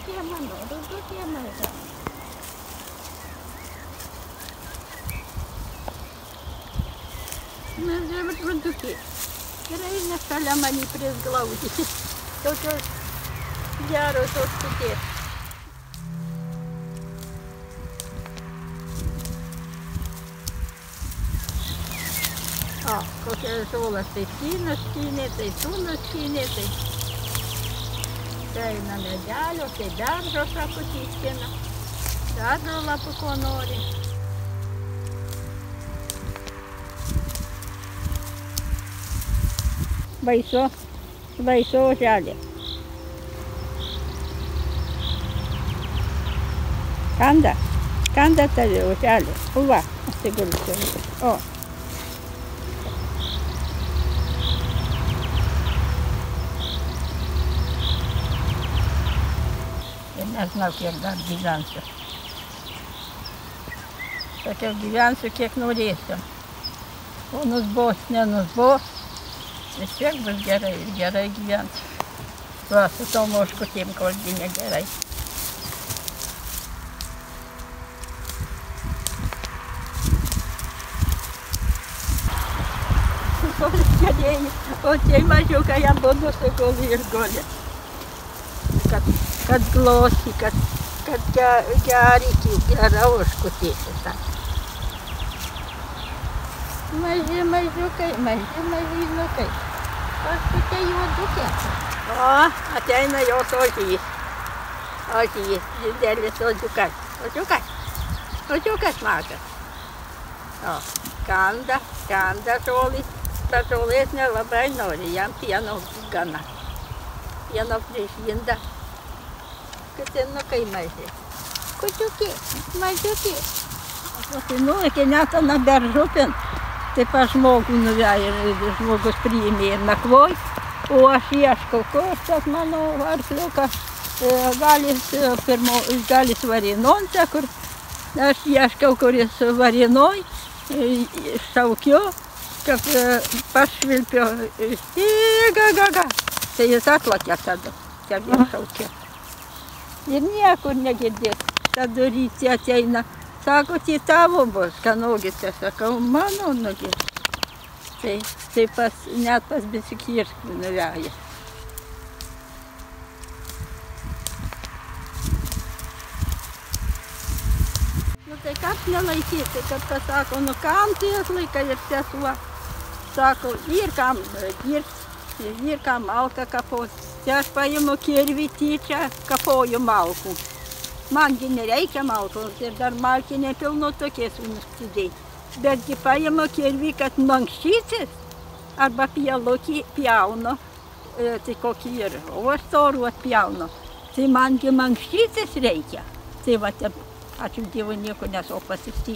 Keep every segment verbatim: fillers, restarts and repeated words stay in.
tokie mano, du tokie maža. Mes žiūrėjom rudukiai. Gerai, nes šalia manį prisglaudyti. Tokios geros tos kutės. O, kokia žolas, tai skynas skynė, tai sūnas skynė, tai... Tai eina medelio, tai beržo šakutį skina. Beržo lapuko nori. Baisu, baisu oželė. Kanda, kanda tave oželė. Va, atsigulsiu. O. Nežinau, kiek dar gyvensiu. Sakiau, gyvensiu, kiek norėsiu. O nusbos, nenusbos. Vis tiek bus gerai ir gerai gyvensiu. Va, su tom ožkutėm koldinė gerai. O tie mažiukai jam būdu suguli ir guli. Kad, kad glosi, kad, kad gerikį, gera ožkutė šitą. Maži mažiukai, maži mažinukai. Ožkutė juodukė. O, ateina jos ožys. Ožys, didelis ožiukas. Ožiukas, ožiukas mažas. O, kanda, kanda žolės. Bet žolės nelabai nori, jam pieno gana. Pieno prižinda. Katinukai maži. Kučiukai, mažiukai. Nu, iki net na beržupin, tai pas žmogų nuveja ir žmogus priėmė ir nakvoj. O aš ieškau, kur tas mano arkliukas galis, pirmo, galis varinonse, kur aš ieškau, kuris varinoj, šaukiu, kad pašvilpio, ga, ga, ga. Tai jis atlakė tada, kad jis šaukė. Ir niekur negirdės. Tada ryte ateina, sako, tai tavo bus, ką nogite, sakau, mano nogis. Tai, tai pas, net pas bisikirškį nuveja. Nu tai kaip nelaikyti, kad pasako, nu kam tai atlaika ir sesuo. Sako, ir kam dirbti. Ir kam malką kapot. Tai aš paimu kirvį tyčia, kapoju malkų. Mangi nereikia malkos ir dar malkį nepilno tokies užsidėti. Betgi paimu kirvį, kad mankštysis arba pielukį pjaunu, e, tai kokį ir, o aš storų atpjaunu. Tai mangi mankštysis reikia. Tai va, ačiū Dievui, nieko nesu pasistyti.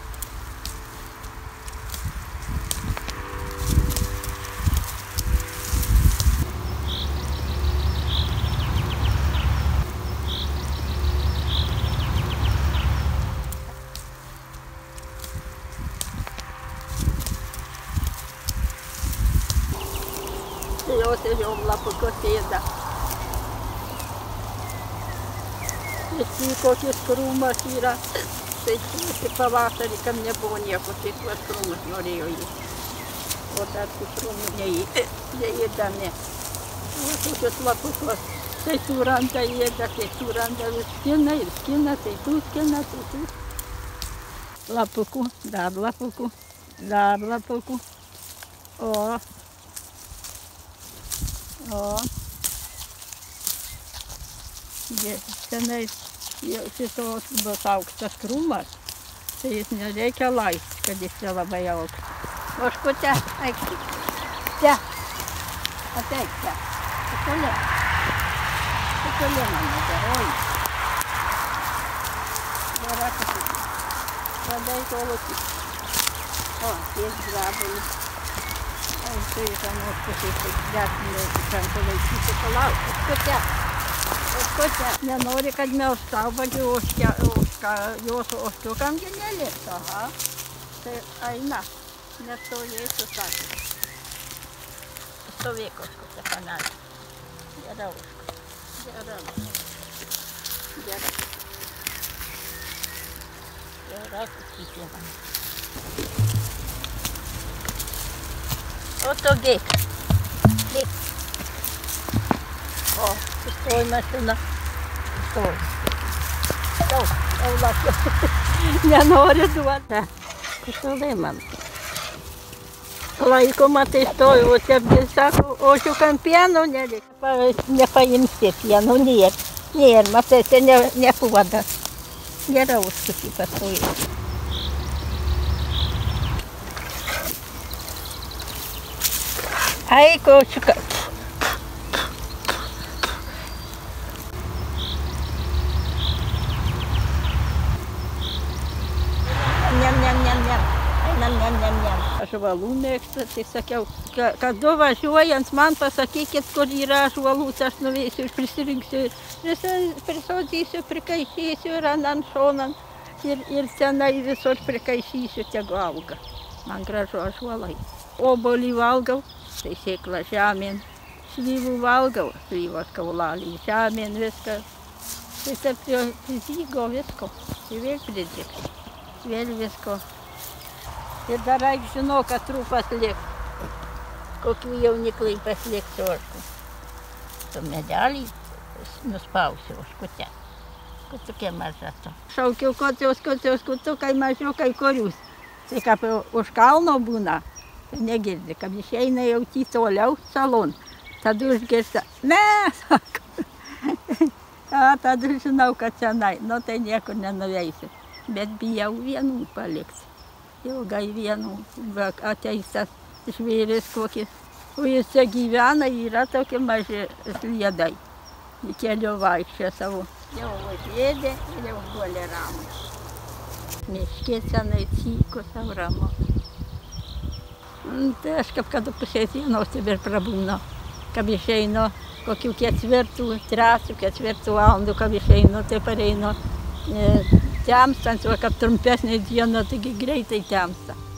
Jos ir jau lapukus ėda. Ir kokis krūmas yra. Tai tik pavasarį, kam nebuvo nieko, tai tuos krūmus norėjo jį. O dar tų krūmų neėdami. O tokius lapukus. Tai suranda ėda, tai suranda vis skina ir skina, tai tų skina, tai tų. Lapukų, dar lapukų, dar lapukų. O. O, senai šitos bus aukštas krūmas, tai jis nereikia laisti, kad jis čia labai aukštas. Ožkute, eik, čia, ateik čia, sukolė, sukolė mano geroji. Gera kažkaip, radai kolokį. O, ties grabulis. O, tai žanos kažkaip dešimt centų laikyti, palauk, ožkute, ožkute. Nenori, kad melžtau, bet jos ožkiukamgi neliks, aha. Tai eina, nestovėsiu, sakė. Stovėk ožkute, panelė. Gera ožkute, gera ožkute. Gerai. Gerai, kitieną. O to gėk. Gėk. O, sustoji mašina. Sustoji. Stau, stau lakiau. Nenori duoti. Sustoji man. Laikoma tai stovi, o čia sako, o šiukam pieno nereikia. Nepaimsi pieno, nėr. Nėr, matai, čia ne, nepuoda. Nėra užsuki pastoji. Ai, kočiuka. Niam, niam, niam, niam. Ai, niam, niam, niam, niam. Aš žuvalų mėgstu, tai sakiau, kad du važiuojant man pasakykit, kur yra žuvalų, aš nuveisiu ir prisirinksiu. Prisodzysiu, prikaišysiu ir ant šonan. Ir, ir senai visur prikaišysiu, tegu auga. Man gražu ąžuolai. Obolį valgau, tai sėklą žemėn. Slyvų valgau, slyvos kaulalį žemėn, viską. Tai taip prizygo visko. Tai vėl pridžiks. Vėl visko. Ir dar reik žinau, kad trūpas liks. Kokių jauniklai pasliks ožkų. Tu medelį nuspausiu ožkutę. Kutukė maža to. Šaukiau kotios, kotios, kutukai mažiukai korius. Tai kaip už kalno būna, tai negirdi, kad išeina jau tį toliau salon. Tada užgirsta, ne, sako. A, tada žinau, kad senai, nu tai niekur nenuveisiu. Bet bijau vienų paliks. Ilgai vienų, ateis tas žvėris kokį. O jis čia gyvena, yra tokie maži sliedai. Į kelių vaikščia savo. Jau užėdė ir jau guolė ramu. Miškė senai cyko savo ramu. Tai aš kaip kada pusės dienos ir prabūnu. Kaip išeinu kokių ketvirtų, trečių, ketvirtų valandų, kaip išeinu, tai pareinu. Temstant, o kaip trumpesnė diena, taigi greitai temsta.